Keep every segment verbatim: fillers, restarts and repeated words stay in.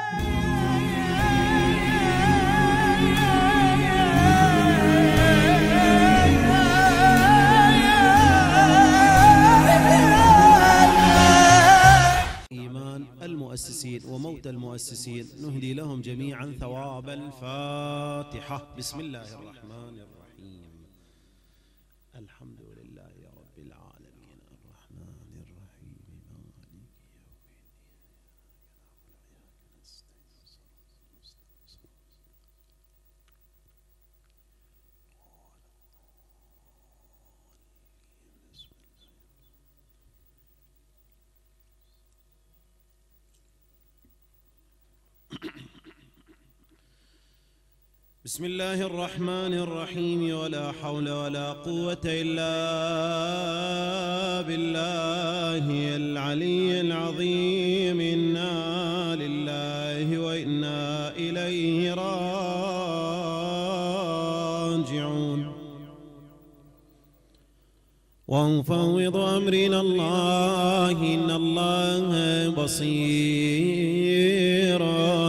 المؤسسين وموت المؤسسين نهدي لهم جميعا ثواب الفاتحة. بسم الله الرحمن الرحيم. الحمد لله رب العالمين الرحمن الرحيم مالك يوم بسم الله الرحمن الرحيم. ولا حول ولا قوة إلا بالله العلي العظيم. إنا لله وإنا إليه راجعون. ونفوض أمرنا الله إن الله بصير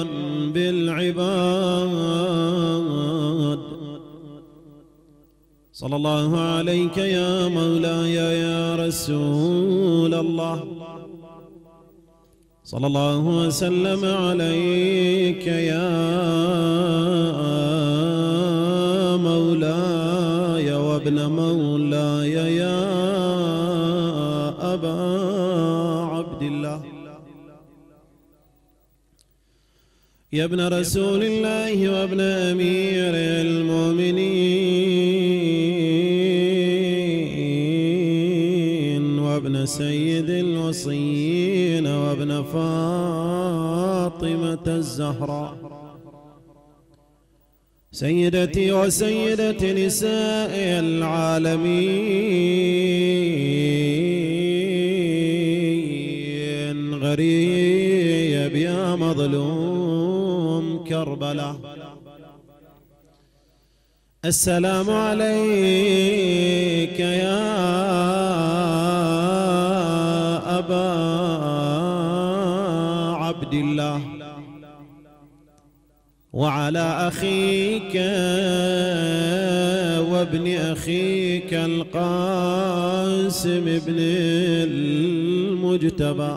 بالعباد. صلى الله عليك يا مولاي يا رسول الله. صلى الله وسلم عليك يا مولاي وابن مولاي يا أبا عبد الله. يا ابن رسول الله وابن أمير المؤمنين وابن سيد الوصيين وابن فاطمة الزهراء سيدتي وسيدة نساء العالمين. غريب يا مظلوم كربلاء. السلام عليك يا أبا عبد الله وعلى أخيك وابن أخيك القاسم ابن المجتبى.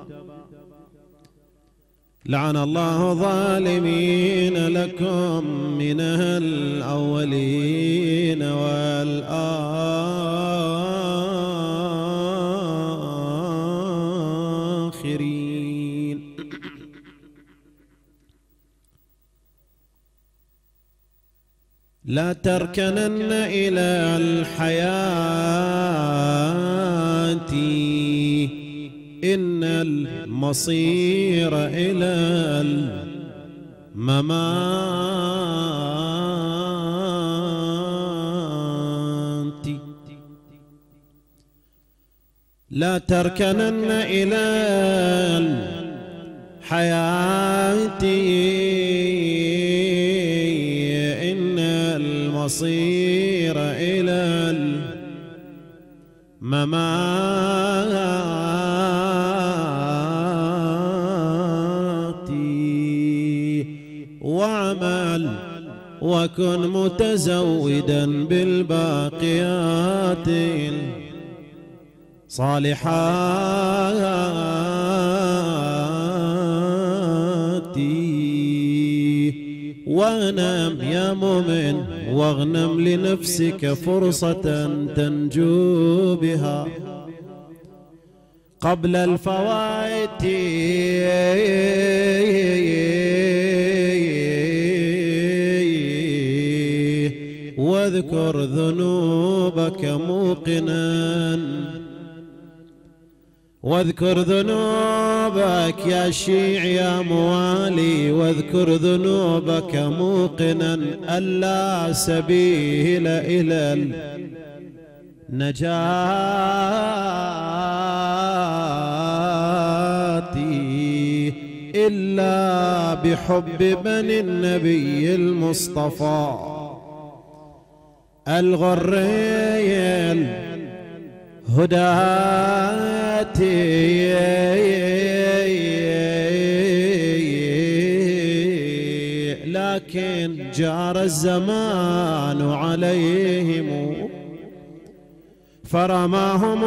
لعن الله ظالمين لكم من الأولين والآخرين. لا تركنن إلى الحياة إن المصير إلى الممات. لا تركنن إلى الحياة إن المصير إلى الممات. واعمل وكن متزودا بالباقيات الصالحات. وانم يا مؤمن واغنم لنفسك فرصة تنجو بها قبل الفوات. واذكر ذنوبك موقنا واذكر ذنوبك يا شيع يا موالي. واذكر ذنوبك موقنا ألا سبيل إلى النجاة إلا بحب بني النبي المصطفى الغريل هداتي. جار الزمان عليهم فرماهم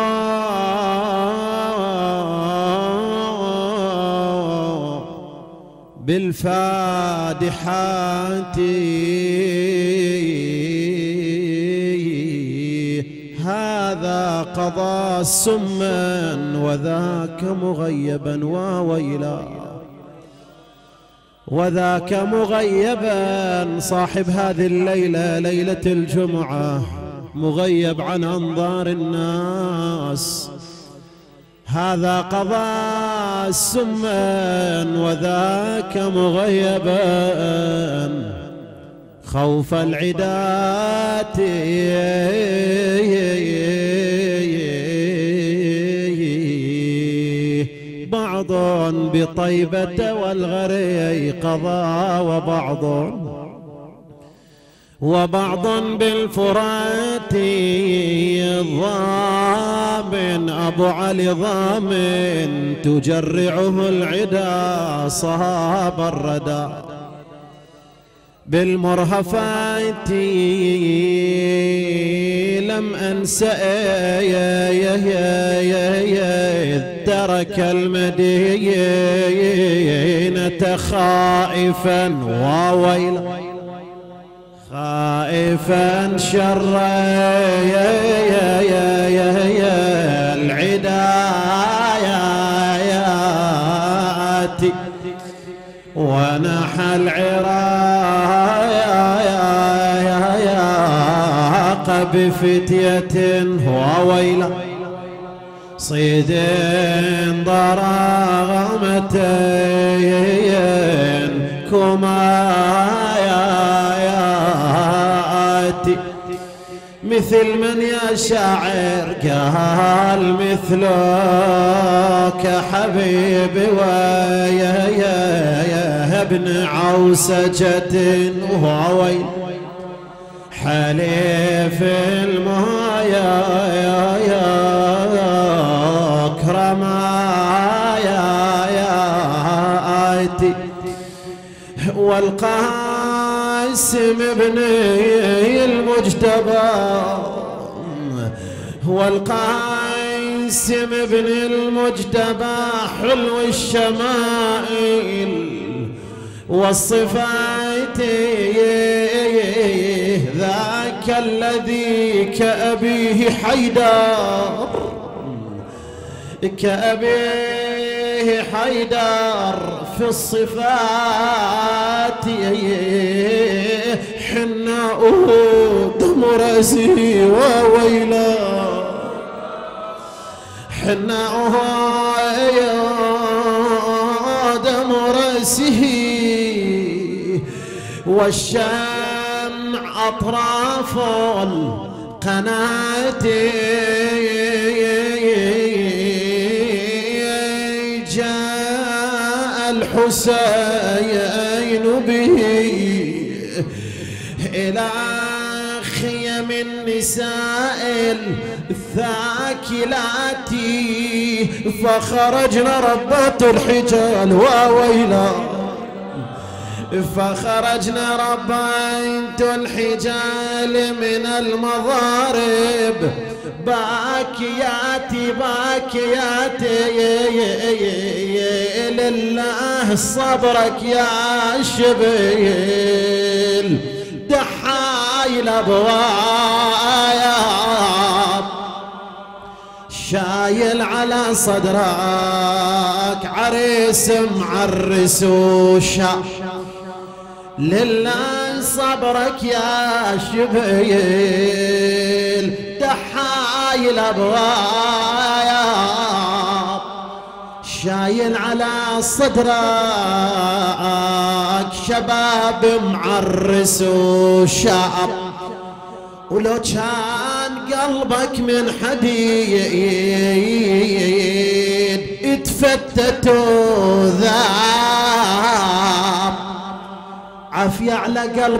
بالفادحات. هذا قضى سما وذاك مغيبا وويلا، وذاك مغيبا. صاحب هذه الليلة ليلة الجمعة مغيب عن أنظار الناس. هذا قضى سما وذاك مغيبا خوف العدات. بعض بطيبة والغري قضى، وبعض وبعض بالفرات. ضامن أبو علي ضامن تجرعه العدا صاب الردى بالمرهفات. لم أنسى إذ ترك المدينة خائفا وويلا، خائفا شر العدايات ونحى العراق بفتية وويلا صيد ضراغمتين كمايات. مثل من يا شاعر قال مثلك حبيبي ويا يا ابن عوسجة وهوي حليف المايا يا كرمايا يا آتي والقاسم ابني المجتبى والقاسم ابن المجتبى حلو الشمائل والصفات ذاك الذي كأبيه حيدر كأبيه حيدر في الصفات حناؤه دم رأسه وويلا حناؤه دم رأسه والشمع أطراف القناة جاء الحسين به إلى خيم النساء الثاكلات فخرجنا ربات الحجال وويلا فخرجنا ربات الحجال من المضارب باكيات باكيات لله صبرك يا شبيل دحايل ابوايا شايل على صدرك عريس معرس وشا لله صبرك يا شبيل دحايل ابوايا شايل على صدرك شباب معرس وشاب ولو كان قلبك من حديد اتفتت وذاب عافية على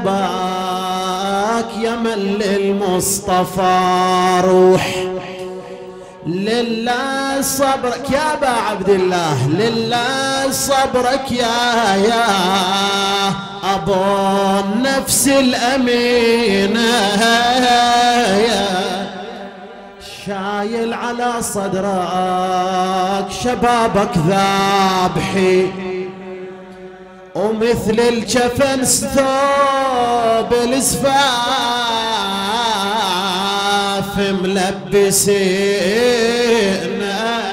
قلبك يا من للمصطفى روح لله صبرك يا ابا عبد الله لله صبرك يا يا أبو النفس الأمينة شايل على صدرك شبابك ذابحي ومثل الجفن ثوب الزفاف ملبسين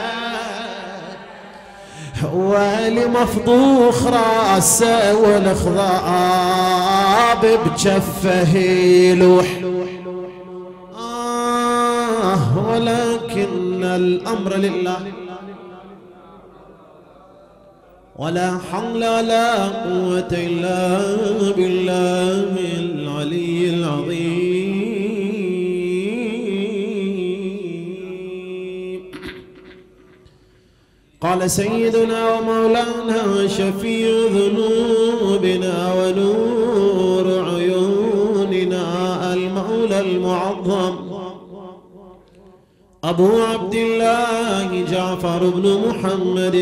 والي مفضوخ راسه والخضاب بجفه يلوح آه ولكن الأمر لله ولا حول ولا قوة إلا بالله العلي العظيم. قال سيدنا ومولانا شفيع ذنوبنا ونور عيوننا المولى المعظم أبو عبد الله جعفر بن محمد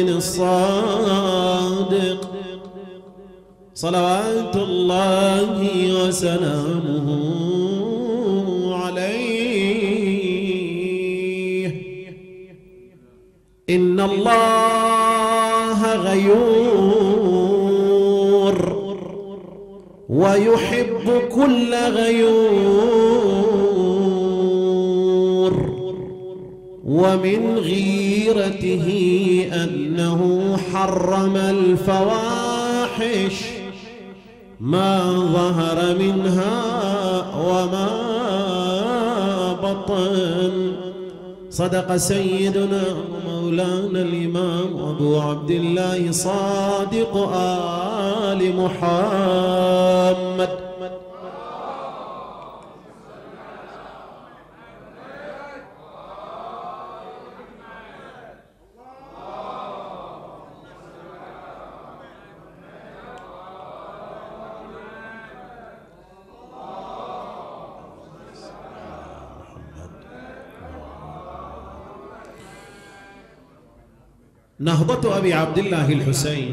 الصادق صلوات الله وسلامه عليه. إن الله غيور ويحب كل غيور، ومن غيرته أنه حرم الفواحش ما ظهر منها وما بطن. صدق سيدنا ومولانا الإمام أبو عبد الله صادق آل محمد. نهضة أبي عبد الله الحسين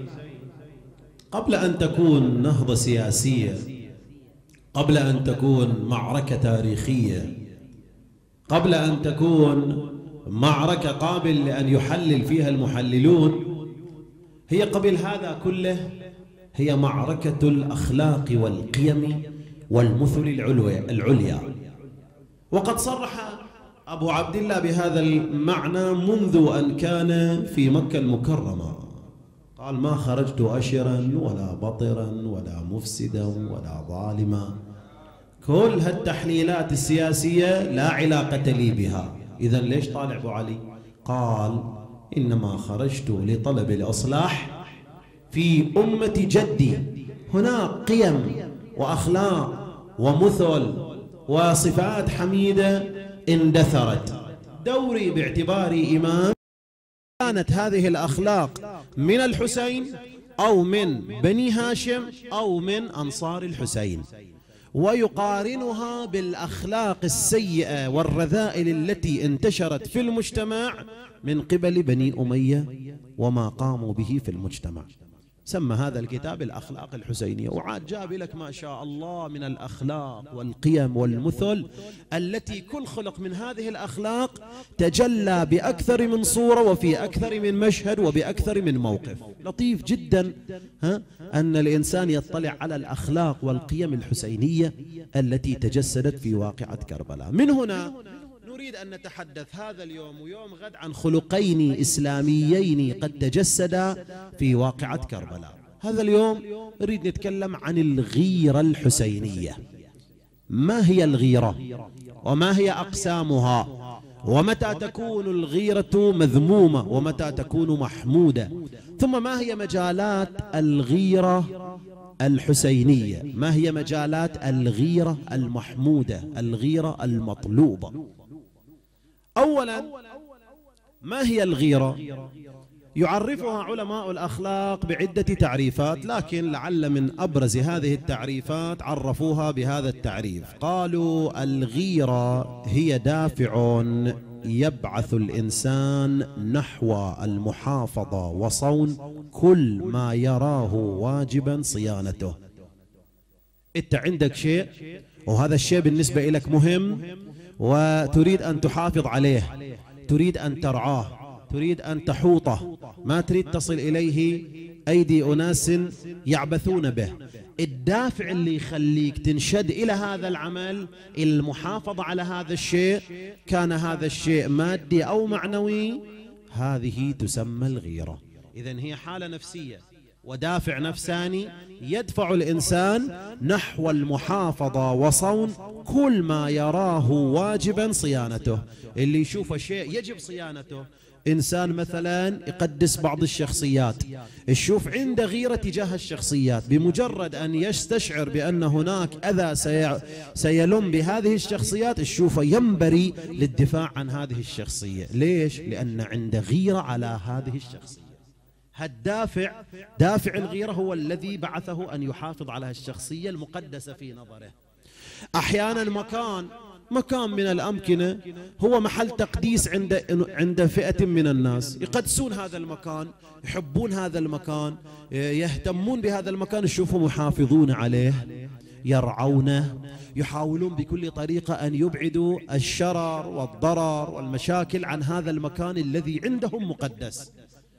قبل أن تكون نهضة سياسية، قبل أن تكون معركة تاريخية، قبل أن تكون معركة قابل لأن يحلل فيها المحللون، هي قبل هذا كله هي معركة الأخلاق والقيم والمثل العليا. وقد صرح أبو عبد الله بهذا المعنى منذ أن كان في مكة المكرمة. قال: ما خرجت أشرا ولا بطرا ولا مفسدا ولا ظالما. كل هالتحليلات السياسية لا علاقة لي بها. إذن ليش طالع أبو علي؟ قال: إنما خرجت لطلب الإصلاح في أمة جدي. هناك قيم وأخلاق ومثل وصفات حميدة اندثرت. دوري باعتباري إمام كانت هذه الأخلاق من الحسين أو من بني هاشم أو من أنصار الحسين، ويقارنها بالأخلاق السيئة والرذائل التي انتشرت في المجتمع من قبل بني أمية وما قاموا به في المجتمع. سمى هذا الكتاب الأخلاق الحسينية، وعاد جاب لك ما شاء الله من الأخلاق والقيم والمثل التي كل خلق من هذه الأخلاق تجلى بأكثر من صورة وفي أكثر من مشهد وبأكثر من موقف. لطيف جدا ها أن الإنسان يطلع على الأخلاق والقيم الحسينية التي تجسدت في واقعة كربلاء. من هنا نريد أن نتحدث هذا اليوم ويوم غد عن خلقين إسلاميين قد تجسدا في واقعة كربلاء. هذا اليوم نريد نتكلم عن الغيرة الحسينية. ما هي الغيرة وما هي أقسامها، ومتى تكون الغيرة مذمومة ومتى تكون محمودة، ثم ما هي مجالات الغيرة الحسينية، ما هي مجالات الغيرة المحمودة، الغيرة المطلوبة. أولا، ما هي الغيرة؟ يعرفها علماء الأخلاق بعدة تعريفات، لكن لعل من أبرز هذه التعريفات عرفوها بهذا التعريف. قالوا: الغيرة هي دافع يبعث الإنسان نحو المحافظة وصون كل ما يراه واجبا صيانته. أنت عندك شيء وهذا الشيء بالنسبة لك مهم وتريد أن تحافظ عليه، تريد أن ترعاه، تريد أن تحوطه، ما تريد تصل إليه أيدي أناس يعبثون به. الدافع اللي يخليك تنشد إلى هذا العمل المحافظة على هذا الشيء، كان هذا الشيء مادي أو معنوي، هذه تسمى الغيرة. إذن هي حالة نفسية ودافع نفساني يدفع الإنسان نحو المحافظة وصون كل ما يراه واجبا صيانته. اللي يشوف شيء يجب صيانته، إنسان مثلا يقدس بعض الشخصيات، يشوف عنده غيرة تجاه الشخصيات، بمجرد أن يستشعر بأن هناك أذى سيلم بهذه الشخصيات يشوفه ينبري للدفاع عن هذه الشخصية. ليش؟ لأن عنده غيرة على هذه الشخصية. هالدافع دافع الغيرة هو الذي بعثه أن يحافظ على الشخصية المقدسة في نظره. أحيانا مكان مكان من الأمكنة هو محل تقديس عند عند فئة من الناس، يقدسون هذا المكان، يحبون هذا المكان، يهتمون بهذا المكان، يشوفهم يحافظون عليه، يرعونه، يحاولون بكل طريقة أن يبعدوا الشرر والضرر والمشاكل عن هذا المكان الذي عندهم مقدس.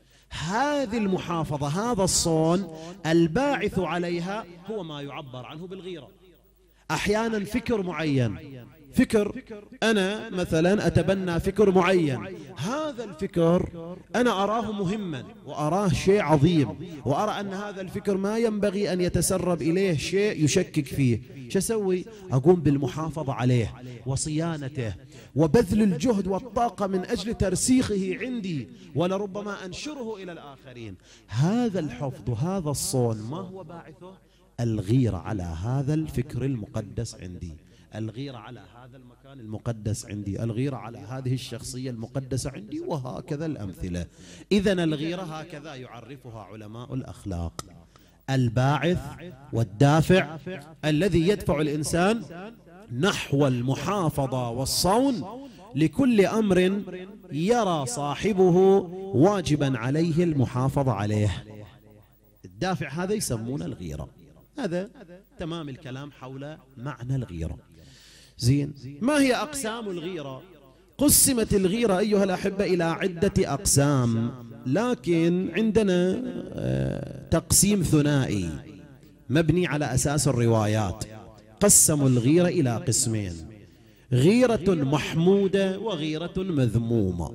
هذه المحافظة، هذا الصون الباعث عليها هو ما يعبر عنه بالغيرة. أحيانا فكر معين، فكر أنا مثلا أتبنى فكر معين، هذا الفكر أنا أراه مهما وأراه شيء عظيم، وأرى أن هذا الفكر ما ينبغي أن يتسرب إليه شيء يشكك فيه. شو أسوي؟ أقوم بالمحافظة عليه وصيانته وبذل الجهد والطاقة من أجل ترسيخه عندي، ولربما أنشره إلى الآخرين. هذا الحفظ وهذا الصون ما هو باعثه؟ الغيرة على هذا الفكر المقدس عندي، الغيرة على هذا المكان المقدس عندي، الغيرة على هذه الشخصية المقدسة عندي، وهكذا الأمثلة. إذن الغيرة هكذا يعرفها علماء الأخلاق: الباعث والدافع الذي يدفع الإنسان نحو المحافظة والصون لكل أمر يرى صاحبه واجبا عليه المحافظة عليه. الدافع هذا يسمونه الغيرة. هذا تمام الكلام حول معنى الغيرة. زين، ما هي أقسام الغيرة؟ قسمت الغيرة أيها الأحبة إلى عدة أقسام، لكن عندنا تقسيم ثنائي مبني على أساس الروايات. قسموا الغيرة إلى قسمين: غيرة محمودة وغيرة مذمومة.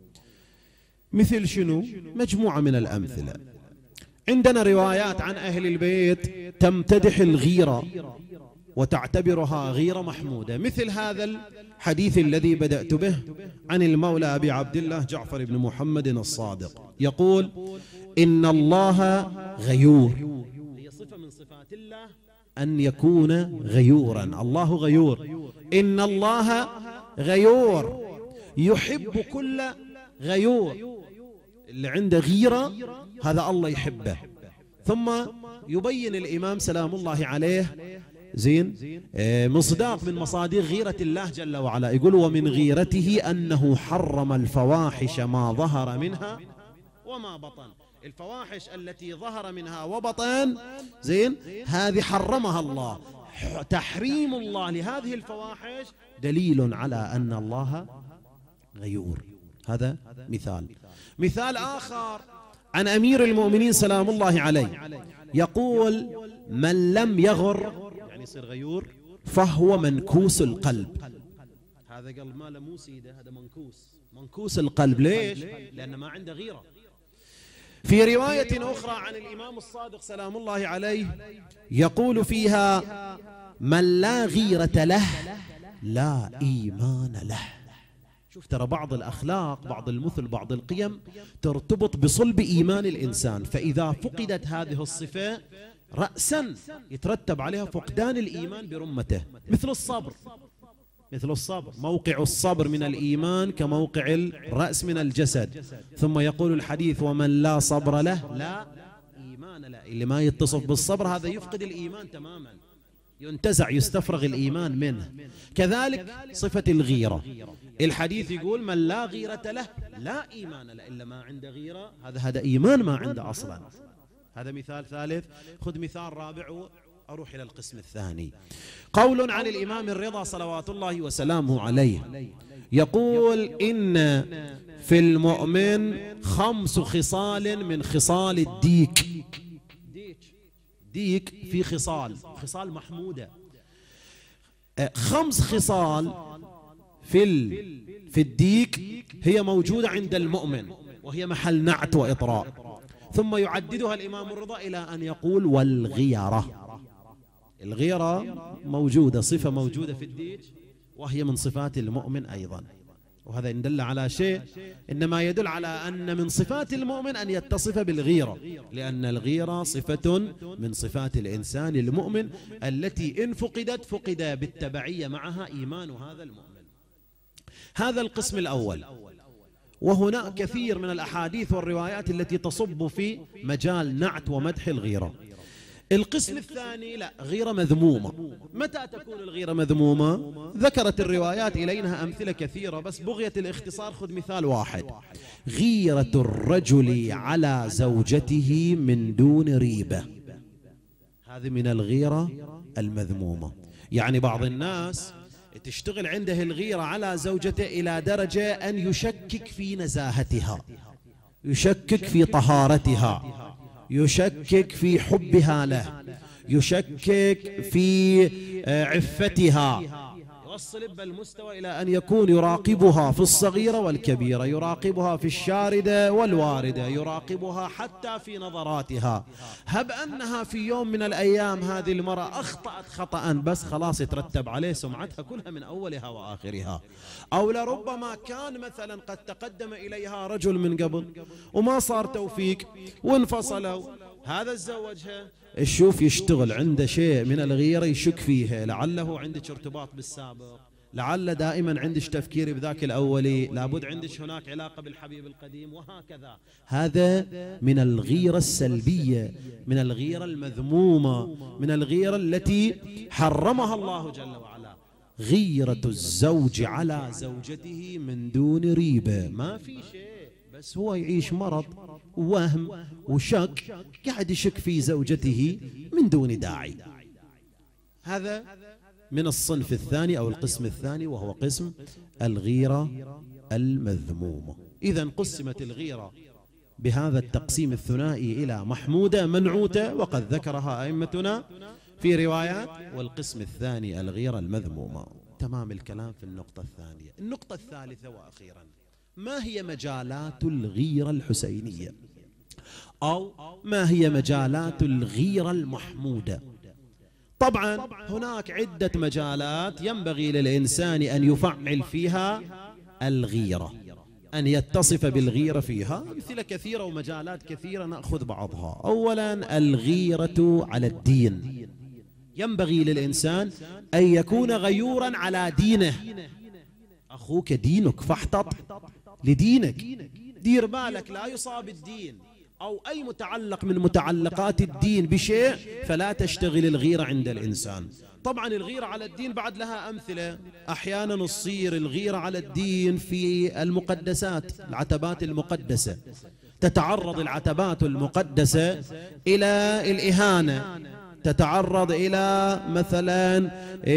مثل شنو؟ مجموعة من الأمثلة. عندنا روايات عن أهل البيت تمتدح الغيرة وتعتبرها غيرة محمودة، مثل هذا الحديث الذي بدأت به عن المولى أبي عبد الله جعفر بن محمد الصادق، يقول: إن الله غيور. هي صفة من صفات الله أن يكون غيورا، الله غيور. إن الله غيور يحب كل غيور، اللي عنده غيرة هذا الله يحبه. ثم يبين الإمام سلام الله عليه زين مصداق من مصادر غيرة الله جل وعلا، يقول: ومن غيرته أنه حرم الفواحش ما ظهر منها وما بطن. الفواحش التي ظهر منها وبطن زين هذه حرمها الله. تحريم الله لهذه الفواحش دليل على أن الله غيور. هذا مثال. مثال آخر عن أمير المؤمنين سلام الله عليه، يقول: من لم يغر يعني يصير غيور فهو منكوس القلب. هذا قلب ما له مو سيده، هذا منكوس، منكوس القلب. ليش؟ لأنه ما عنده غيرة. في رواية أخرى عن الإمام الصادق سلام الله عليه يقول فيها: من لا غيرة له لا إيمان له. شوف، ترى بعض الأخلاق، بعض المثل، بعض القيم ترتبط بصلب إيمان الإنسان، فإذا فقدت هذه الصفة رأسا يترتب عليها فقدان الإيمان برمته. مثل الصبر، مثل الصبر، موقع الصبر من الإيمان كموقع الرأس من الجسد. ثم يقول الحديث: ومن لا صبر له لا إيمان له. اللي ما يتصف بالصبر هذا يفقد الإيمان تماما، ينتزع، يستفرغ الإيمان منه. كذلك صفة الغيرة، الحديث يقول: من لا غيرة له لا إيمان له. إلا ما عنده غيرة هذا هذا إيمان ما عنده أصلا. هذا مثال ثالث. خذ مثال رابع أروح إلى القسم الثاني. قول عن الإمام الرضا صلوات الله وسلامه عليه، يقول إن في المؤمن خمس خصال من خصال الديك. ديك في خصال، خصال محمودة، خمس خصال في في الديك هي موجودة عند المؤمن، وهي محل نعت وإطراء. ثم يعددها الإمام الرضا إلى أن يقول والغيرة. الغيرة موجودة، صفة موجودة في الديك، وهي من صفات المؤمن أيضا. وهذا إن دل على شيء إنما يدل على أن من صفات المؤمن أن يتصف بالغيرة، لأن الغيرة صفة من صفات الإنسان المؤمن التي إن فقدت فقد بالتبعية معها إيمان هذا المؤمن. هذا القسم الأول. وهناك كثير من الأحاديث والروايات التي تصب في مجال نعت ومدح الغيرة. القسم الثاني لا، غيرة مذمومة. متى تكون الغيرة مذمومة؟ ذكرت الروايات إلينا أمثلة كثيرة، بس بغية الاختصار خذ مثال واحد: غيرة الرجل على زوجته من دون ريبة. هذه من الغيرة المذمومة. يعني بعض الناس تشتغل عنده الغيرة على زوجته إلى درجة أن يشكك في نزاهتها، يشكك في طهارتها، يشكك في حبها له، يشكك في عفتها، يوصل بالمستوى إلى أن يكون يراقبها في الصغيرة والكبيرة، يراقبها في الشاردة والواردة، يراقبها حتى في نظراتها. هب أنها في يوم من الأيام هذه المرأة أخطأت خطأ، بس خلاص يترتب عليه سمعتها كلها من أولها وآخرها. أو لربما كان مثلا قد تقدم إليها رجل من قبل وما صار توفيق وانفصلوا، هذا تزوجها، الشوف يشتغل عنده شيء من الغيرة، يشك فيها، لعله عندك ارتباط بالسابق، لعل دائما عندك تفكير بذاك الأولي، لابد عندك هناك علاقة بالحبيب القديم، وهكذا. هذا من الغيرة السلبية، من الغيرة المذمومة، من الغيرة التي حرمها الله جل وعلا. غيرة الزوج على زوجته من دون ريبة، ما في شيء، بس هو يعيش مرض ووهم وشك، قاعد يشك في زوجته من دون داعي. هذا من الصنف الثاني أو القسم الثاني، وهو قسم الغيرة المذمومة. إذن قسمت الغيرة بهذا التقسيم الثنائي إلى محمودة منعوتة، وقد ذكرها أئمتنا في روايات. والقسم الثاني الغيرة المذمومة. تمام الكلام في النقطة الثانية. النقطة الثالثة وأخيرا، ما هي مجالات الغيرة الحسينية، أو ما هي مجالات الغيرة المحمودة؟ طبعا هناك عدة مجالات ينبغي للإنسان أن يفعل فيها الغيرة، أن يتصف بالغيرة فيها. أمثلة كثيرة ومجالات كثيرة، نأخذ بعضها. أولا الغيرة على الدين. ينبغي للإنسان أن يكون غيورا على دينه. أخوك دينك فاحتط لدينك، دير بالك لا يصاب الدين أو أي متعلق من متعلقات الدين بشيء، فلا تشتغل الغيرة عند الإنسان. طبعا الغيرة على الدين بعد لها أمثلة. أحيانا تصير الغيرة على الدين في المقدسات، العتبات المقدسة، تتعرض العتبات المقدسة إلى الإهانة، تتعرض إلى مثلا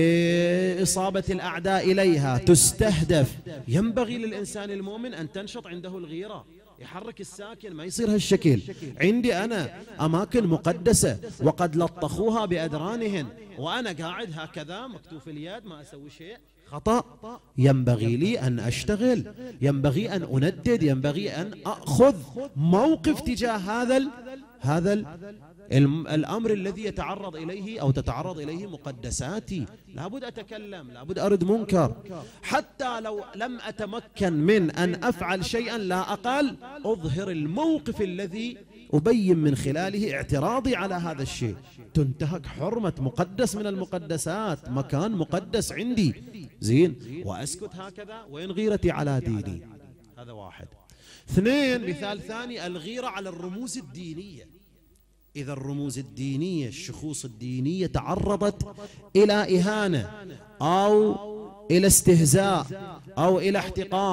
إصابة الأعداء إليها، تستهدف. ينبغي للإنسان المؤمن أن تنشط عنده الغيرة، يحرك الساكن، ما يصير هالشكل. عندي أنا أماكن مقدسة وقد لطخوها بأدرانهن، وأنا قاعد هكذا مكتوف اليد ما أسوي شيء، خطأ. ينبغي لي أن أشتغل، ينبغي أن أندد، ينبغي أن أخذ موقف تجاه هذا ال هذا ال الأمر الذي يتعرض إليه أو تتعرض إليه مقدساتي. لابد أتكلم، لابد أرد منكر، حتى لو لم أتمكن من أن أفعل شيئا، لا أقل أظهر الموقف الذي أبين من خلاله اعتراضي على هذا الشيء. تنتهك حرمة مقدس من المقدسات، مكان مقدس عندي، زين، وأسكت هكذا؟ وين غيرتي على ديني؟ هذا واحد. اثنين، مثال ثاني، الغيرة على الرموز الدينية. إذا الرموز الدينية، الشخوص الدينية تعرضت إلى إهانة أو إلى استهزاء أو إلى احتقار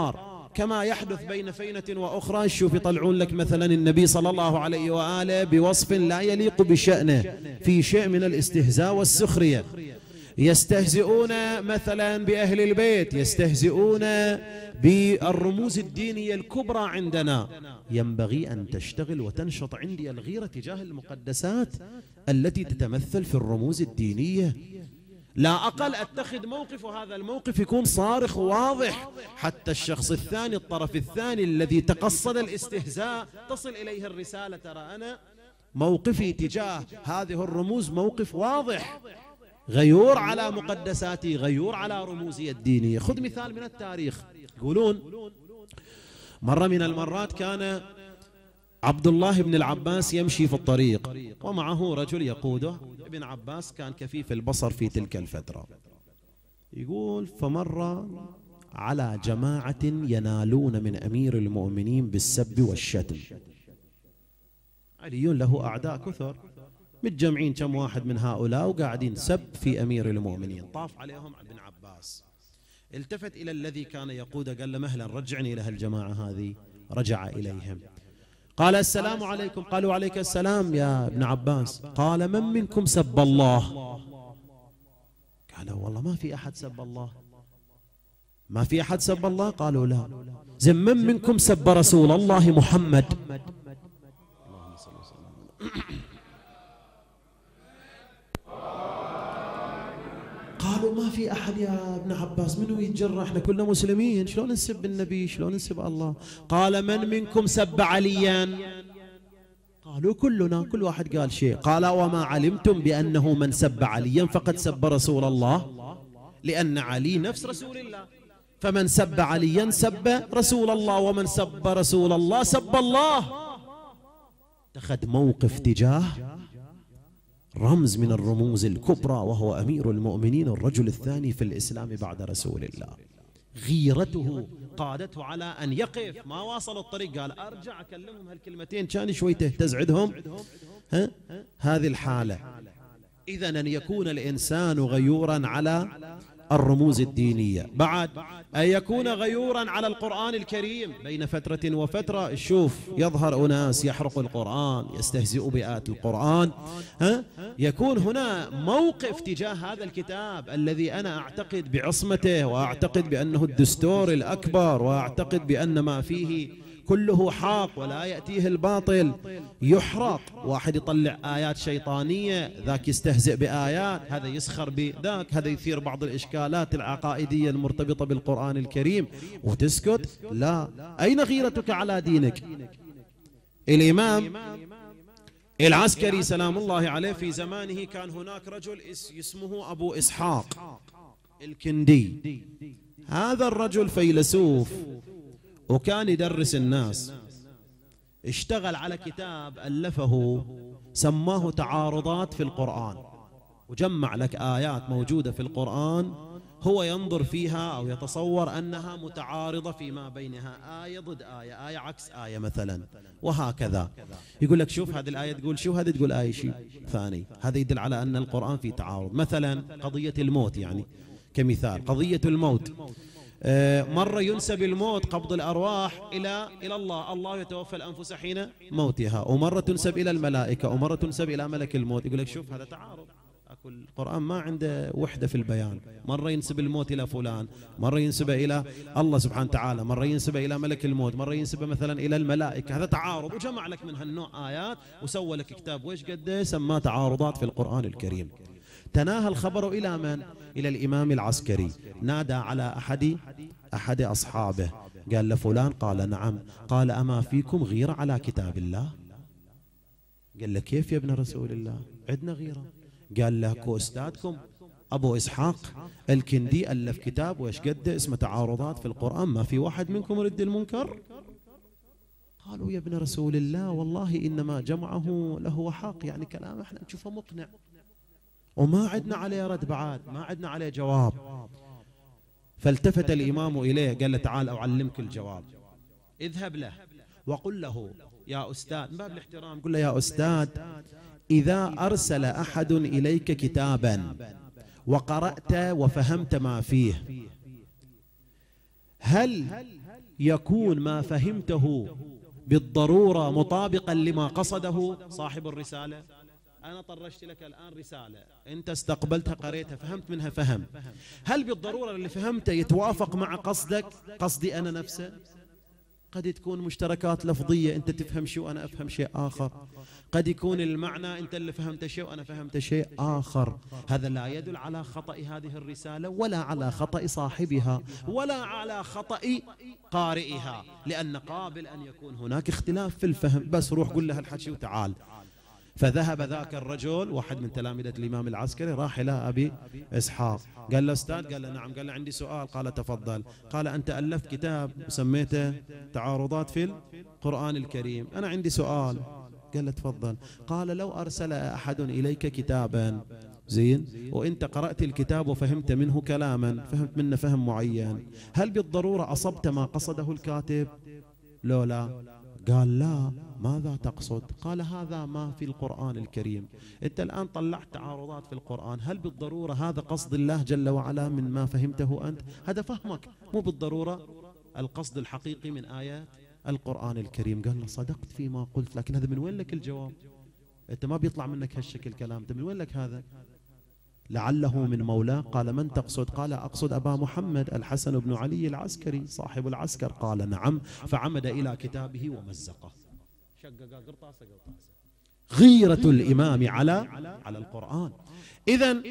كما يحدث بين فينة وأخرى. شوف يطلعون لك مثلا النبي صلى الله عليه وآله بوصف لا يليق بشأنه في شيء من الاستهزاء والسخرية. يستهزئون مثلا بأهل البيت، يستهزئون بالرموز الدينية الكبرى عندنا. ينبغي أن تشتغل وتنشط عندي الغيرة تجاه المقدسات التي تتمثل في الرموز الدينية. لا أقل أتخذ موقف، وهذا الموقف يكون صارخ واضح حتى الشخص الثاني، الطرف الثاني الذي تقصد الاستهزاء، تصل إليه الرسالة: ترى أنا موقفي تجاه هذه الرموز موقف واضح، غيور على مقدساتي، غيور على رموزي الدينية. خذ مثال من التاريخ. يقولون مرة من المرات كان عبد الله بن العباس يمشي في الطريق ومعه رجل يقوده. ابن عباس كان كفيف البصر في تلك الفترة. يقول فمر على جماعة ينالون من أمير المؤمنين بالسب والشتم. علي له أعداء كثر، متجمعين كم واحد من هؤلاء وقاعدين سب في أمير المؤمنين. طاف عليهم ابن عباس، التفت إلى الذي كان يقوده قال له: مهلا، رجعني إلى هالجماعة هذه. رجع إليهم قال: السلام عليكم. قالوا: عليك السلام يا ابن عباس. قال: من منكم سب الله؟ قالوا: والله ما في أحد سب الله. ما في أحد سب الله؟ قالوا: لا. زين، من منكم سب رسول الله محمد؟ اللهم صل وسلم. قالوا: ما في أحد يا ابن عباس، منو يتجرأ؟ احنا كلنا مسلمين، شلون نسب النبي، شلون نسب الله؟ قال: من منكم سب عليا؟ قالوا: كلنا. كل واحد قال شيء. قال: وما علمتم بأنه من سب عليا فقد سب رسول الله، لأن علي نفس رسول الله، فمن سب عليا سب رسول الله، ومن سب رسول الله سب الله. اتخذ موقف تجاه رمز من الرموز الكبرى وهو أمير المؤمنين، الرجل الثاني في الإسلام بعد رسول الله. غيرته قادته على أن يقف، ما واصل الطريق، قال أرجع أكلمهم هالكلمتين، كان شوي تهتز عندهم. ها؟ هذه الحالة. إذن أن يكون الإنسان غيورا على الرموز الدينية. بعد أن يكون غيورا على القرآن الكريم. بين فترة وفترة شوف يظهر أناس يحرق القرآن، يستهزئ بآيات القرآن. ها؟ يكون هنا موقف تجاه هذا الكتاب الذي أنا أعتقد بعصمته، وأعتقد بأنه الدستور الأكبر، وأعتقد بأن ما فيه كله حق ولا يأتيه الباطل. يحرق، واحد يطلع آيات شيطانية، ذاك يستهزئ بآيات، هذا يسخر بذاك، هذا يثير بعض الإشكالات العقائدية المرتبطة بالقرآن الكريم، وتسكت؟ لا. أين غيرتك على دينك؟ الإمام العسكري سلام الله عليه في زمانه كان هناك رجل اسمه أبو إسحاق الكندي. هذا الرجل فيلسوف وكان يدرس الناس. اشتغل على كتاب ألفه سماه تعارضات في القرآن، وجمع لك آيات موجودة في القرآن هو ينظر فيها أو يتصور أنها متعارضة فيما بينها، آية ضد آية، آية عكس آية مثلا، وهكذا. يقول لك شوف هذه الآية تقول شو، هذه تقول آية شيء ثاني. هذا يدل على أن القرآن فيه تعارض. مثلا قضية الموت، يعني كمثال قضية الموت، مرة ينسب الموت قبض الأرواح إلى إلى الله، الله يتوفى الأنفس حين موتها، ومرة تنسب إلى الملائكة، ومرة تنسب إلى ملك الموت. يقول لك شوف هذا تعارض، القرآن ما عنده وحدة في البيان، مرة ينسب الموت إلى فلان، مرة ينسب إلى الله سبحانه وتعالى، مرة ينسب إلى ملك الموت، مرة ينسب مثلا إلى الملائكة. هذا تعارض، وجمع لك من هالنوع آيات وسوى لك كتاب ويش قد سماه تعارضات في القرآن الكريم. تناهى الخبر إلى من؟ إلى الإمام العسكري. نادى على أحد أحد أصحابه قال له فلان، قال نعم. قال أما فيكم غيرة على كتاب الله؟ قال له كيف يا ابن رسول الله عندنا غيرة؟ قال له كو أستاذكم أبو إسحاق الكندي ألف كتاب وإيش قد اسمه تعارضات في القرآن، ما في واحد منكم يرد المنكر؟ قالوا يا ابن رسول الله والله إنما جمعه له حق، يعني كلام احنا نشوفه مقنع وما عدنا عليه رد بعد، ما عدنا عليه جواب. فالتفت الإمام إليه قال له تعال أعلمك الجواب. اذهب له وقل له يا أستاذ، من باب الاحترام قل له يا أستاذ، إذا أرسل أحد إليك كتابا وقرأت وفهمت ما فيه، هل يكون ما فهمته بالضرورة مطابقا لما قصده صاحب الرسالة؟ أنا طرشت لك الآن رسالة، أنت استقبلتها قريتها فهمت منها فهم، هل بالضرورة اللي فهمته يتوافق مع قصدك قصدي أنا نفسه؟ قد تكون مشتركات لفظية، أنت تفهم شيء وأنا أفهم شيء آخر، قد يكون المعنى أنت اللي فهمت شيء وأنا فهمت شيء آخر. هذا لا يدل على خطأ هذه الرسالة ولا على خطأ صاحبها ولا على خطأ قارئها، لأن قابل أن يكون هناك اختلاف في الفهم. بس روح قل لها الحكي وتعال. فذهب ذاك الرجل واحد من تلامذة الإمام العسكري راح إلى أبي إسحاق، قال له أستاذ، قال له نعم، قال له عندي سؤال، قال تفضل. قال أنت ألفت كتاب وسميته تعارضات في القرآن الكريم، أنا عندي سؤال. قال له تفضل. قال لو أرسل أحد إليك كتابا زين وأنت قرأت الكتاب وفهمت منه كلاما، فهمت منه فهم معين، هل بالضرورة أصبت ما قصده الكاتب؟ لو لا. قال لا، ماذا تقصد؟ قال هذا ما في القرآن الكريم، أنت الآن طلعت تعارضات في القرآن، هل بالضرورة هذا قصد الله جل وعلا من ما فهمته أنت؟ هذا فهمك، مو بالضرورة القصد الحقيقي من آيات القرآن الكريم. قال له صدقت فيما قلت، لكن هذا من وين لك الجواب؟ أنت ما بيطلع منك هالشكل كلام، أنت من وين لك هذا؟ لعله من مولاه. قال من تقصد؟ قال أقصد أبا محمد الحسن بن علي العسكري صاحب العسكر. قال نعم. فعمد إلى كتابه ومزقه، شقق قرطاسة قرطاسة. غيرة الإمام على على القرآن. إذن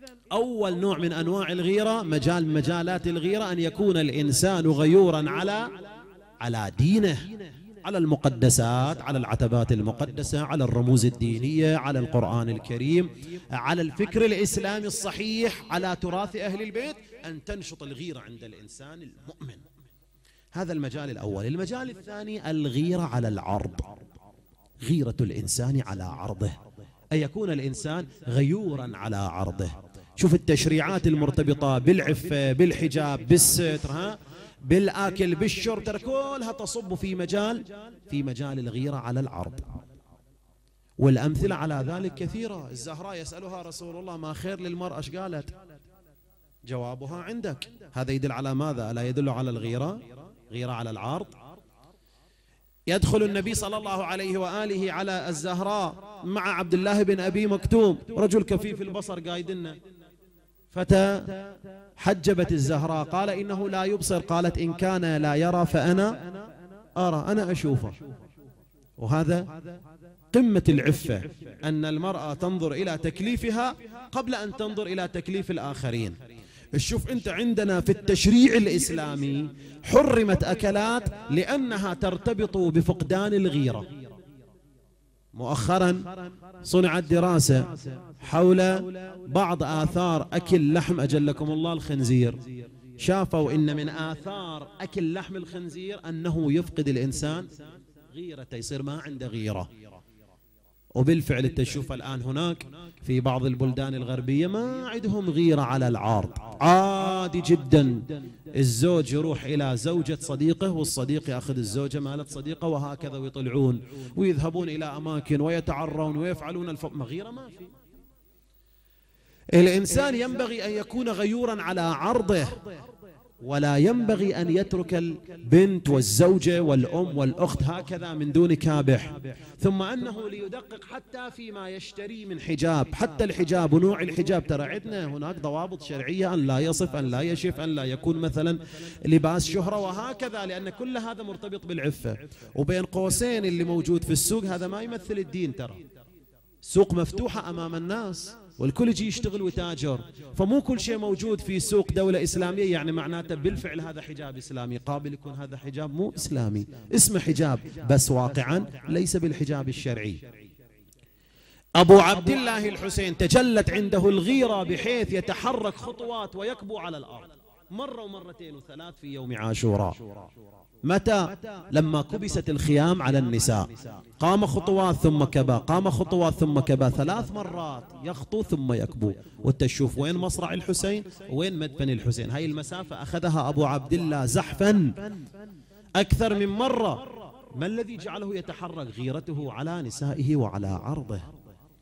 أول نوع من أنواع الغيرة، مجال من مجالات الغيرة، أن يكون الإنسان غيورا على على دينه، على المقدسات، على العتبات المقدسة، على الرموز الدينية، على القرآن الكريم، على الفكر الإسلامي الصحيح، على تراث أهل البيت، أن تنشط الغيرة عند الإنسان المؤمن. هذا المجال الأول. المجال الثاني الغيرة على العرض، غيرة الإنسان على عرضه، أن يكون الإنسان غيورا على عرضه. شوف التشريعات المرتبطة بالعفة، بالحجاب، بالستر، ها بالآكل، بالشرب، ترى كلها تصب في مجال في مجال الغيرة على العرض. والأمثلة على ذلك كثيرة. الزهراء يسألها رسول الله ما خير للمرأة، ايش قالت؟ جوابها عندك. هذا يدل على ماذا؟ ألا يدل على الغيرة؟ غيرة على العرض. يدخل النبي صلى الله عليه وآله على الزهراء مع عبد الله بن أبي مكتوم، رجل كفيف البصر قايدنا، فتى حجبت الزهراء، قال إنه لا يبصر، قالت إن كان لا يرى فأنا أرى، أنا أشوفه. وهذا قمة العفة، أن المرأة تنظر إلى تكليفها قبل أن تنظر إلى تكليف الآخرين. شوف أنت عندنا في التشريع الإسلامي حرمت أكلات لأنها ترتبط بفقدان الغيرة. مؤخرا صنعت دراسة حول بعض آثار أكل لحم أجلكم الله الخنزير، شافوا إن من آثار أكل لحم الخنزير أنه يفقد الإنسان غيرته، يصير ما عنده غيرة. وبالفعل تشوف الآن هناك في بعض البلدان الغربية ما عندهم غيرة على العرض، عادي جدا الزوج يروح إلى زوجة صديقه والصديق يأخذ الزوجة مالت صديقه، وهكذا ويطلعون ويذهبون إلى أماكن ويتعرون ويفعلون الف... ما غيرة ما في. الإنسان ينبغي أن يكون غيورا على عرضه، ولا ينبغي أن يترك البنت والزوجة والأم والأخت هكذا من دون كابح. ثم أنه ليدقق حتى فيما يشتري من حجاب، حتى الحجاب ونوع الحجاب، ترى عندنا هناك ضوابط شرعية أن لا يصف، أن لا يشف، أن لا يكون مثلا لباس شهرة وهكذا، لأن كل هذا مرتبط بالعفة. وبين قوسين اللي موجود في السوق هذا ما يمثل الدين، ترى سوق مفتوحة أمام الناس والكل يجي يشتغل ويتاجر، فمو كل شيء موجود في سوق دولة إسلامية يعني معناته بالفعل هذا حجاب إسلامي. قابل يكون هذا حجاب مو إسلامي، اسمه حجاب بس واقعا ليس بالحجاب الشرعي. أبو عبد الله الحسين تجلت عنده الغيرة بحيث يتحرك خطوات ويكبو على الأرض مرة ومرتين وثلاث في يوم عاشوراء. متى؟ لما كبست الخيام على النساء، قام خطوات ثم كبا، قام خطوات ثم كبا، ثلاث مرات يخطو ثم يكبو. وتشوف وين مصرع الحسين وين مدفن الحسين، هاي المسافة أخذها أبو عبد الله زحفا أكثر من مرة. ما الذي جعله يتحرك؟ غيرته على نسائه وعلى عرضه.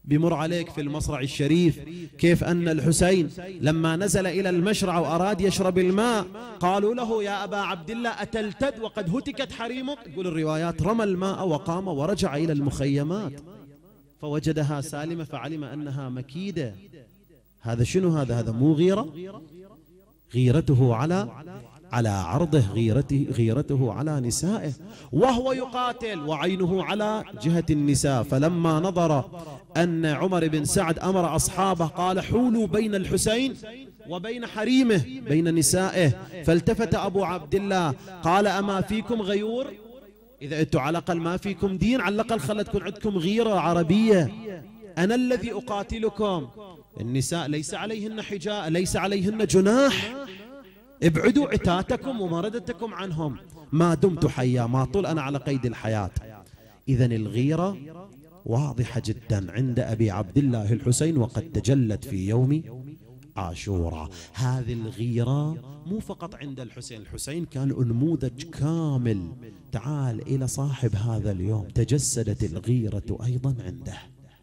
بمر عليك في المصرع الشريف كيف أن الحسين لما نزل إلى المشرع وأراد يشرب الماء قالوا له يا أبا عبد الله أتلتد وقد هتكت حريمك؟ تقول الروايات رمى الماء وقام ورجع إلى المخيمات فوجدها سالمة فعلم أنها مكيدة. هذا شنو هذا؟ هذا مو غيرة؟ غيرته على على عرضه، غيرته غيرته على نسائه، وهو يقاتل وعينه على جهة النساء. فلما نظر أن عمر بن سعد أمر أصحابه قال حولوا بين الحسين وبين حريمه بين نسائه، فالتفت أبو عبد الله قال أما فيكم غيور؟ إذا أنتم على الأقل ما فيكم دين على الأقل خلت تكون عندكم غيرة عربية. أنا الذي أقاتلكم. النساء ليس عليهن حجاب، ليس عليهن جناح، ابعدوا عتاتكم ومردتكم عنهم ما دمت حيا، ما طول أنا على قيد الحياة. إذن الغيرة واضحة جدا عند أبي عبد الله الحسين وقد تجلت في يوم عاشوراء. هذه الغيرة مو فقط عند الحسين، الحسين كان نموذج كامل. تعال إلى صاحب هذا اليوم تجسدت الغيرة أيضا عنده.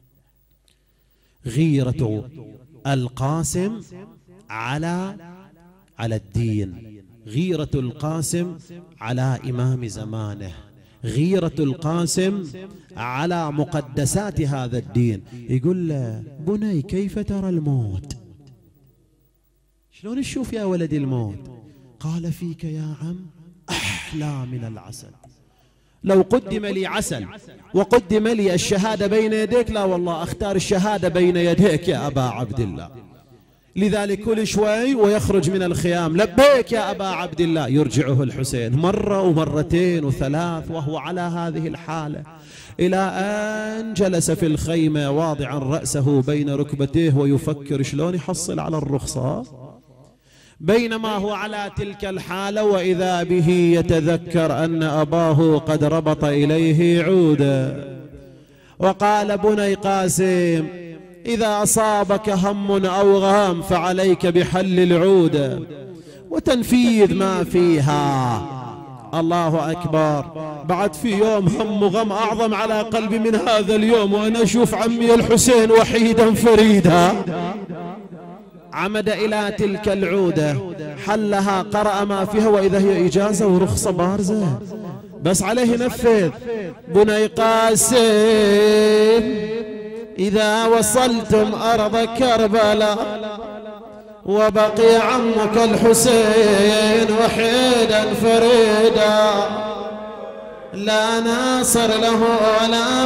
غيرة القاسم على على الدين، غيرة القاسم على إمام زمانه، غيرة القاسم على مقدسات هذا الدين. يقول له بني كيف ترى الموت؟ شلون تشوف يا ولدي الموت؟ قال فيك يا عم أحلى من العسل. لو قدم لي عسل وقدم لي الشهادة بين يديك لا والله أختار الشهادة بين يديك يا أبا عبد الله. لذلك كل شوي ويخرج من الخيام لبيك يا أبا عبد الله، يرجعه الحسين مرة ومرتين وثلاث وهو على هذه الحالة، إلى أن جلس في الخيمة واضعا رأسه بين ركبتيه ويفكر شلون يحصل على الرخصة. بينما هو على تلك الحالة وإذا به يتذكر أن أباه قد ربط إليه عودا وقال بني قاسم إذا أصابك هم أو غام فعليك بحل العودة وتنفيذ ما فيها. الله أكبر. بعد في يوم هم وغم أعظم على قلبي من هذا اليوم وأنا أشوف عمي الحسين وحيدا فريدا. عمد إلى تلك العودة حلها قرأ ما فيها وإذا هي إجازة ورخصة بارزة بس عليه نفذ. بني قاسم إذا وصلتم أرض كربلاء وبقي عمك الحسين وحيدا فريدا لا ناصر له ولا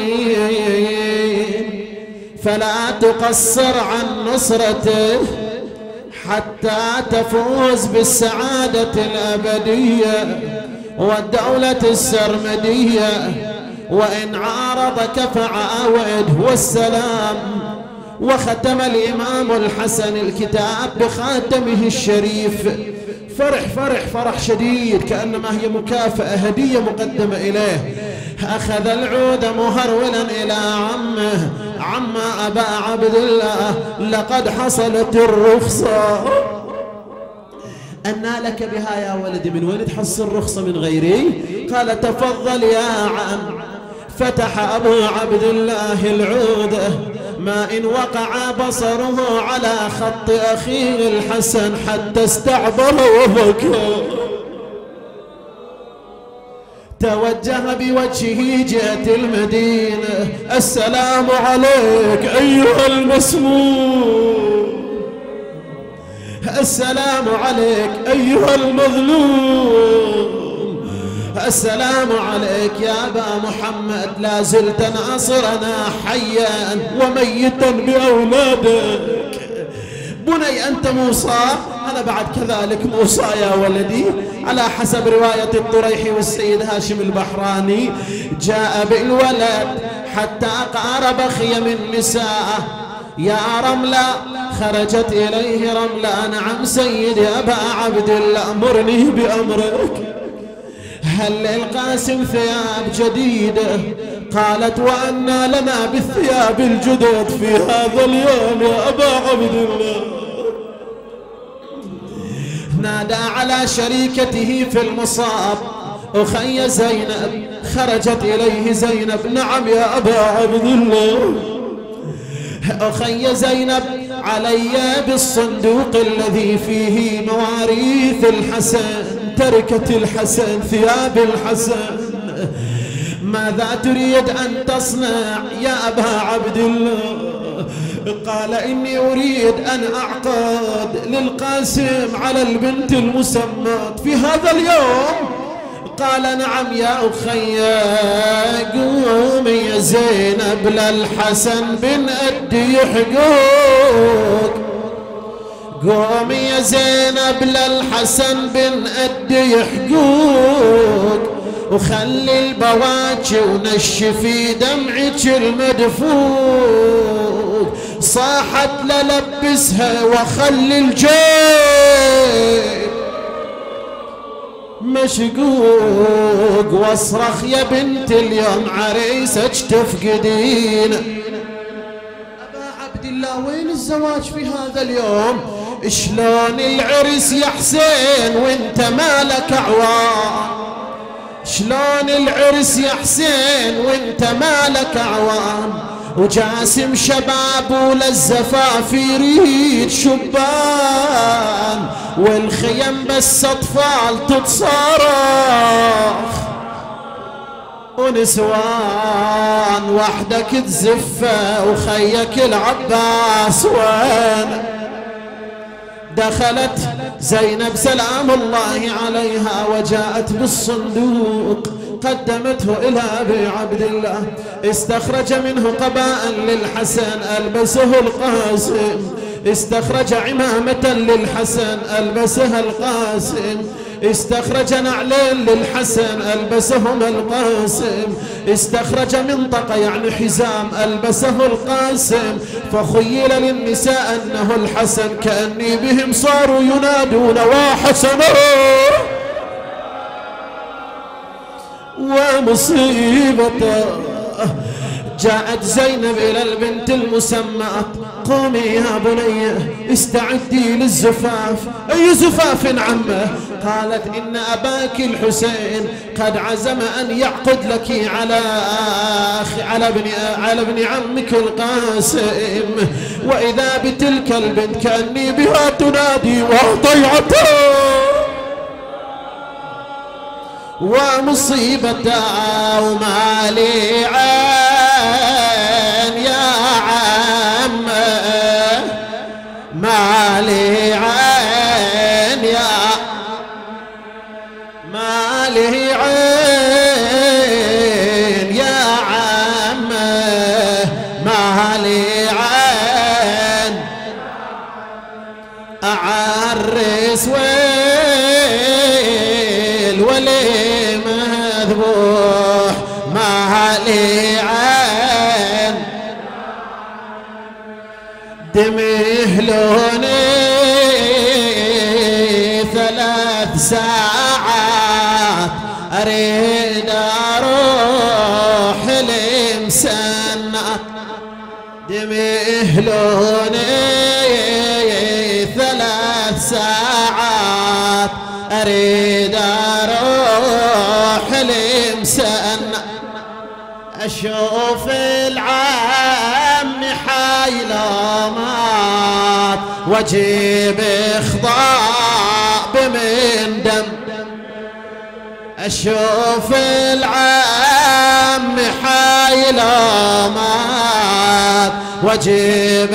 معين فلا تقصر عن نصرته حتى تفوز بالسعادة الأبدية والدولة السرمدية وإن عارضك فعاود والسلام. وختم الإمام الحسن الكتاب بخاتمه الشريف. فرح فرح فرح شديد كأنما هي مكافأة هدية مقدمة إليه. أخذ العود مهرولا إلى عمه عم أبا عبد الله لقد حصلت الرخصة. أنى لك بها يا ولدي؟ من وين تحصل رخصة من غيري؟ قال تفضل يا عم. فتح أبو عبد الله العودة ما إن وقع بصره على خط أخيه الحسن حتى استعبر وبكى. توجه بوجهه جهة المدينة. السلام عليك أيها المسموم، السلام عليك أيها المظلوم، السلام عليك يا أبا محمد، لا زلت ناصرنا حيا وميتا بأولادك. بني أنت موسى، أنا بعد كذلك موسى يا ولدي. على حسب رواية الطريحي والسيد هاشم البحراني جاء بالولد حتى قارب خيم النساء. يا رملة خرجت إليه رملة نعم سيدي أبا عبد الله أمرني بأمرك. هل للقاسم ثياب جديدة؟ قالت وأنى لنا بالثياب الجدد في هذا اليوم يا أبا عبد الله. نادى على شريكته في المصاب أخي زينب. خرجت إليه زينب. نعم يا أبا عبد الله. أخي زينب علي بالصندوق الذي فيه مواريث الحسن، تركة الحسن، ثياب الحسن، ماذا تريد أن تصنع يا أبا عبد الله؟ قال إني أريد أن أعقد للقاسم على البنت المسماة في هذا اليوم. قال نعم يا أخي، قومي يا زينب للحسن بن أدي حقوق، قومي يا زينب للحسن بن أدي حقوق، وخلي البواكي ونشفي دمعك المدفوق. صاحت للبسها وخلي الجيب مشقوق، واصرخ يا بنت اليوم عريسك تفقدين. أبا عبد الله وين الزواج في هذا اليوم؟ شلون العرس يا حسين وانت مالك عوان؟ شلون العرس يا حسين وانت مالك عوان؟ وجاسم شباب وللزفاف يريد شبان، والخيم بس اطفال تتصارخ، ونسوان وحدك تزفه، وخيك العباس وين؟ دخلت زينب سلام الله عليها وجاءت بالصندوق، قدمته إلى أبي عبد الله، استخرج منه قباء للحسن ألبسه القاسم، استخرج عمامة للحسن ألبسها القاسم، استخرج نعلين للحسن ألبسهما القاسم، استخرج منطقة يعني حزام ألبسه القاسم. فخيل للنساء أنه الحسن كأني بهم صاروا ينادون وحسن. ومصيبته جاءت زينب إلى البنت المسماة، قومي يا بني استعدي للزفاف. أي زفاف عمه؟ قالت إن أباك الحسين قد عزم أن يعقد لك على على ابن على ابن عمك القاسم، وإذا بتلك البنت كأني بها تنادي وضيعته. ومصيبته وما لي عين يا عمه، ما لي عين يا ما لي عين يا عمه، ما لي عين أعرس ويل ولي مذبوح، ما لي عين دمه لوني ثلاث ساعات أريد أروح لمسنة، دمه لوني ثلاث ساعات أريد أروح لمسنة، أشوف العم حايله مات وأجيب خضاب من دم، أشوف العم حايله مات وأجيب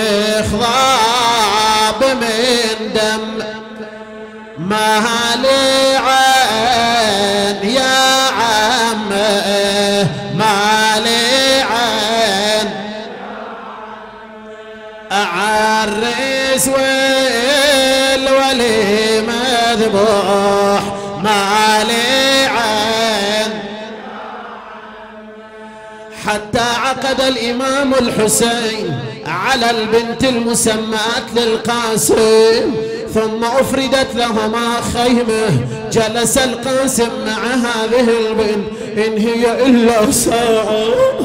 خضاب من دم، ما لي عين يا عمه، ما لي عين أعرس ويل ولي مذبوح، ما لي عين. حتى عقد الإمام الحسين على البنت المسماة للقاسم، ثم أفردت لهما خيمة، جلس القاسم مع هذه البنت إن هي إلا ساعة،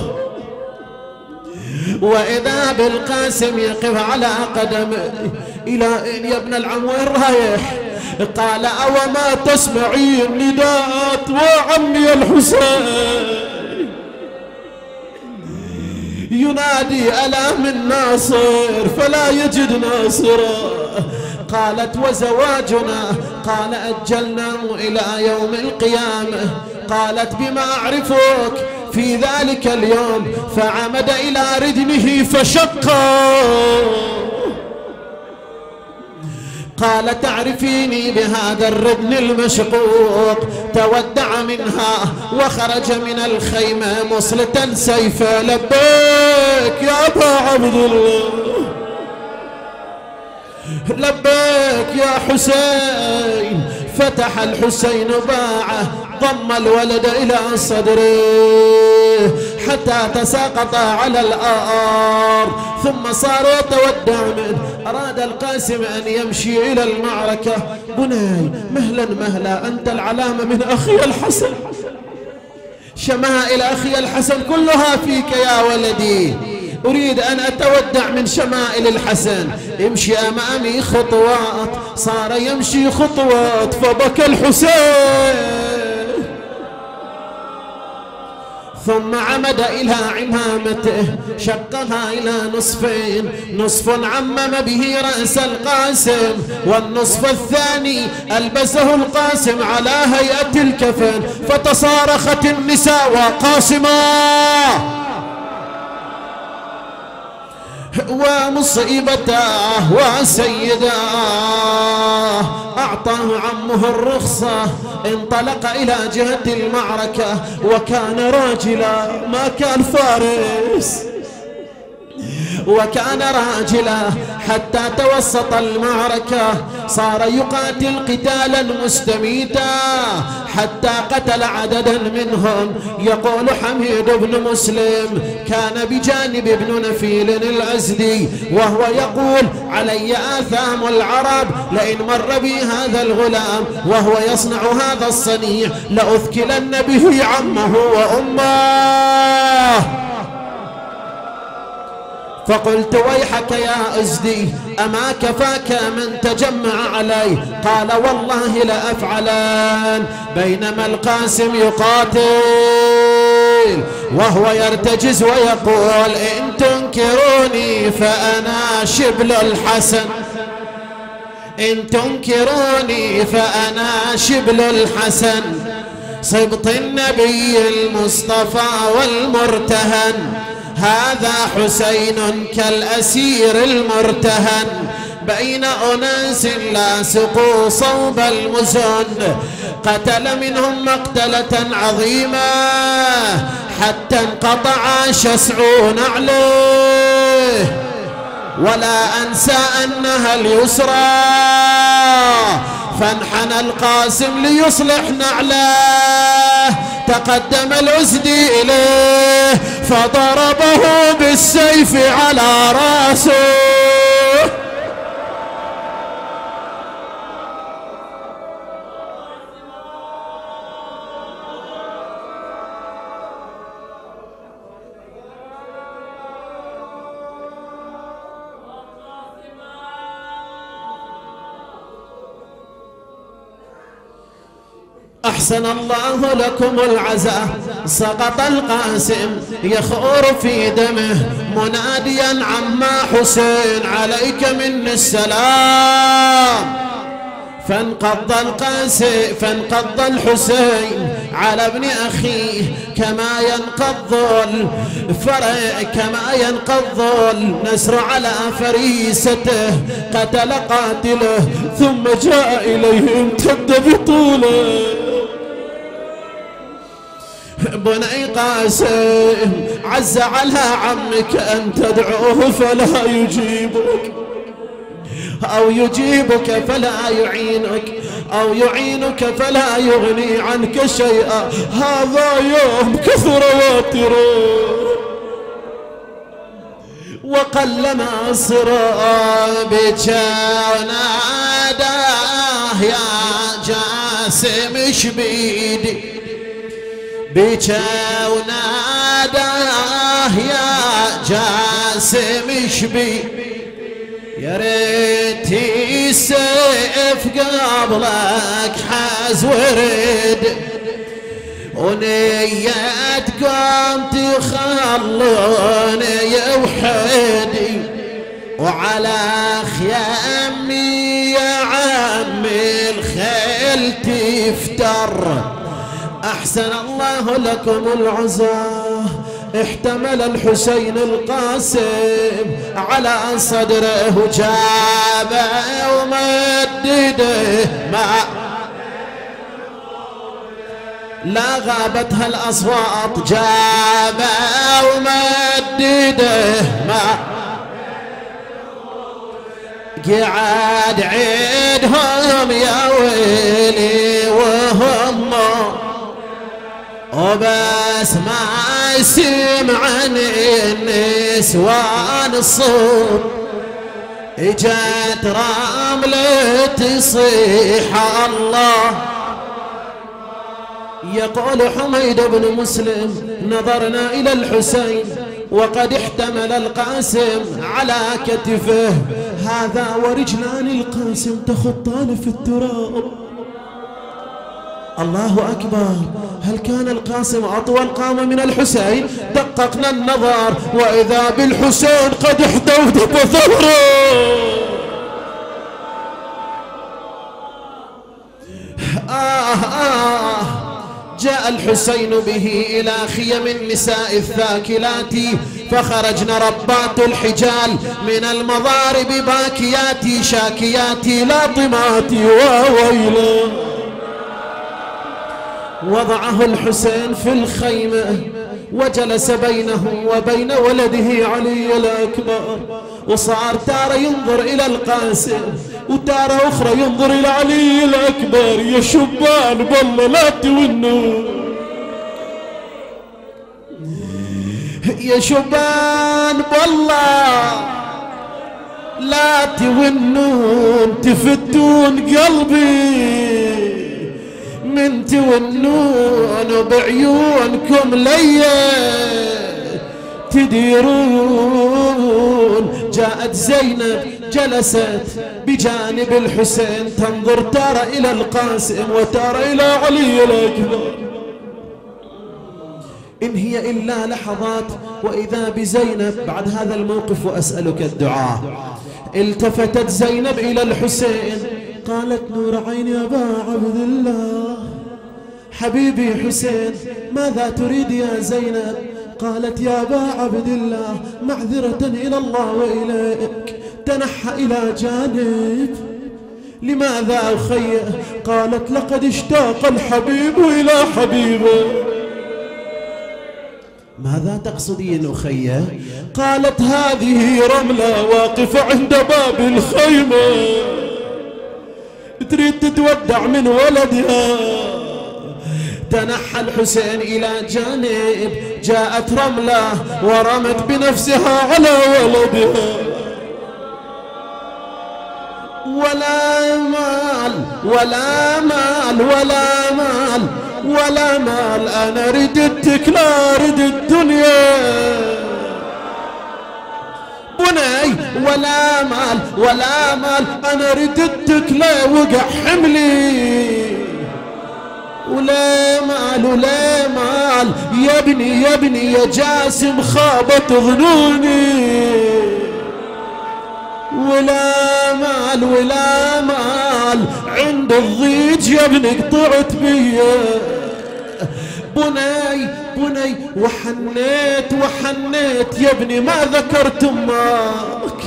وإذا بالقاسم يقف على قدمه. إلى أين يا ابن العم وين رايح؟ قال أو ما تسمعين نداءات وعمي الحسين، ينادي ألا من ناصر فلا يجد ناصرا. قالت وزواجنا؟ قال أجلناه إلى يوم القيامة. قالت بما أعرفك في ذلك اليوم؟ فعمد إلى ردنه فشقه. قال تعرفيني بهذا الردن المشقوق؟ تودع منها وخرج من الخيمة مصلتا سيفا. لبيك يا أبا عبد الله، لبيك يا حسين. فتح الحسين باعه، ضم الولد إلى صدره حتى تساقط على الآر، ثم صار يتودع منه. أراد القاسم أن يمشي إلى المعركة. بني مهلا مهلا، أنت العلامة من أخي الحسن، شمائل أخي الحسن كلها فيك يا ولدي. أريد أن أتودع من شمائل الحسن. امشي أمامي خطوات. صار يمشي خطوات فبكى الحسين، ثم عمد إلى عمامته شقها إلى نصفين، نصف عمم به رأس القاسم، والنصف الثاني ألبسه القاسم على هيئة الكفن. فتصارخت النساء وقاسما ومصيبتاه وسيداه. أعطاه عمه الرخصة، انطلق إلى جهة المعركة، وكان راجلا ما كان فارس، وكان راجلا حتى توسط المعركة. صار يقاتل قتالا مستميتا حتى قتل عددا منهم. يقول حميد بن مسلم كان بجانب ابن نفيل الأزدي وهو يقول علي آثام العرب، لئن مر بي هذا الغلام وهو يصنع هذا الصنيع لأثكلن به عمه وأمه. فقلت ويحك يا أزدي، أما كفاك من تجمع علي؟ قال والله لأفعلان. بينما القاسم يقاتل وهو يرتجز ويقول إن تنكروني فأنا شبل الحسن، إن تنكروني فأنا شبل الحسن، صبط النبي المصطفى والمرتهن. هذا حسين كالأسير المرتهن، بين أناس لاصقوا صوب المزن. قتل منهم مقتلة عظيمة حتى انقطع شسع نعله. ولا أنسى أنها اليسرى، فانحنى القاسم ليصلح نعله. تقدم الأزدي إليه فضربه بالسيف على رأسه. أحسن الله لكم العزاء. سقط القاسم يخور في دمه مناديا عما حسين عليك مني السلام. فانقض القاسم فانقض الحسين على ابن أخيه كما ينقض الفرع كما ينقض النسر على فريسته. قتل قاتله ثم جاء إليه امتد بطوله. بني قاسم عز على عمك أن تدعوه فلا يجيبك، أو يجيبك فلا يعينك، أو يعينك فلا يغني عنك شيئا. هذا يوم كثر واتره وقل ناصرا. بكى وناداه يا جاسم ايش بيدي، بكى وناداه يا جاسم ايش بيدي. يا ريتي السيف قبلك حاز ورد، ونيتكم تخلوني وعلى خيامي يا عمي الخيل تفتر. أحسن الله لكم العزاء. احتمل الحسين القاسم على صدره وجابه ومدده ما لا غابتها الأصوات، جابه ومدده ما قعد عيدهم يا ويلي وهم وبس ما سمعن النسوان الصوت. اجت رملة تصيح الله. يقول حميد بن مسلم نظرنا إلى الحسين وقد احتمل القاسم على كتفه هذا ورجلان القاسم تخطان في التراب. الله أكبر. هل كان القاسم أطول قامة من الحسين؟ دققنا النظر وإذا بالحسين قد احتوت ثغره. آه آه جاء الحسين به إلى خيم النساء الثاكلات فخرجن ربات الحجال من المضارب باكيات شاكيات لاطمات وويلا. وضعه الحسين في الخيمة وجلس بينه وبين ولده علي الأكبر، وصار تارة ينظر إلى القاسم وتارة أخرى ينظر إلى علي الأكبر. يا شبان بالله لا تونون، يا شبان بالله لا تونون، تفتون قلبي من تونون بعيونكم ليا تديرون. جاءت زينب جلست بجانب الحسين تنظر ترى إلى القاسم وترى إلى علي الأكبر. إن هي إلا لحظات وإذا بزينب بعد هذا الموقف وأسألك الدعاء. التفتت زينب إلى الحسين قالت نور عيني يا أبا عبد الله، حبيبي حسين ماذا تريد يا زينب؟ قالت يا أبا عبد الله معذرة إلى الله وإليك، تنحى إلى جانب. لماذا أخي؟ قالت لقد اشتاق الحبيب إلى حبيبه. ماذا تقصدين أخي؟ قالت هذه رملة واقفة عند باب الخيمة تريد تتودع من ولدها. تنحى الحسين إلى جانب، جاءت رملة ورمت بنفسها على ولدها. ولا مال ولا مال ولا مال ولا مال، أنا رددتك لا رد الدنيا بني. ولا مال ولا مال، أنا رددتك لا وقع حملي. ولا مال ولا مال يا ابني يا ابني يا جاسم خابت ظنوني. ولا مال ولا مال عند الضيج يا ابني قطعت بيا. بني بني وحنيت وحنيت يا ابني ما ذكرت امك.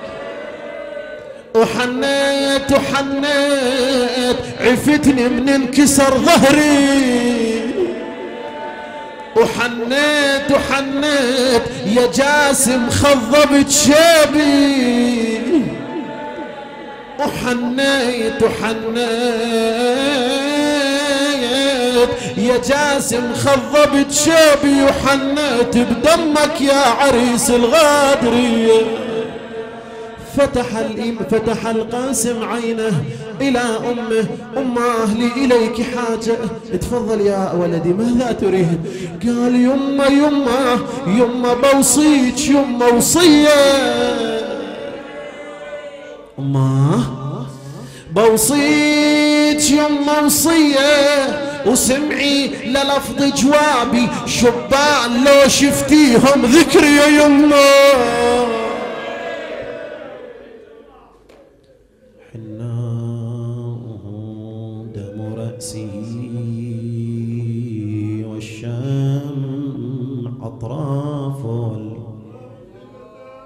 وحنيت وحنيت عفتني من انكسر ظهري. وحنيت وحنيت يا جاسم خضبت شيبي. وحنيت وحنيت يا جاسم خضبت شيبي. وحنيت بدمك يا عريس الغادرية. فتح فتح القاسم عينه إلى أمه. أمه لي إليك حاجة. تفضل يا ولدي ماذا تريد؟ قال يمه يمه يمه بوصيك يمه وصية. أمه بوصيك يمه وصية، وسمعي للفظ جوابي شبان لو شفتيهم ذكري يا يمه.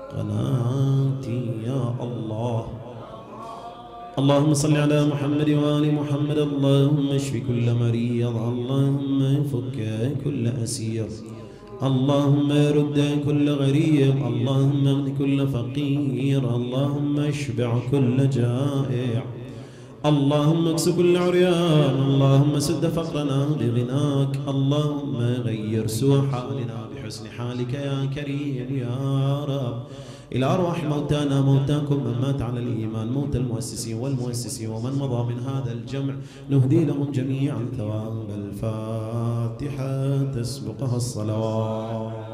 قناتي يا الله. اللهم صل على محمد وآل محمد. اللهم اشف كل مريض، اللهم فك كل أسير، اللهم رد كل غريب، اللهم اغن كل فقير، اللهم اشبع كل جائع، اللهم اكس كل عريان، اللهم سد فقرنا بغناك، اللهم غير سوء حالنا بحسن حالك يا كريم يا رب. إلى أرواح موتانا موتاكم من مات على الإيمان، موت المؤسسين والمؤسسين ومن مضى من هذا الجمع، نهدي لهم جميعا ثواب الفاتحة تسبقها الصلوات.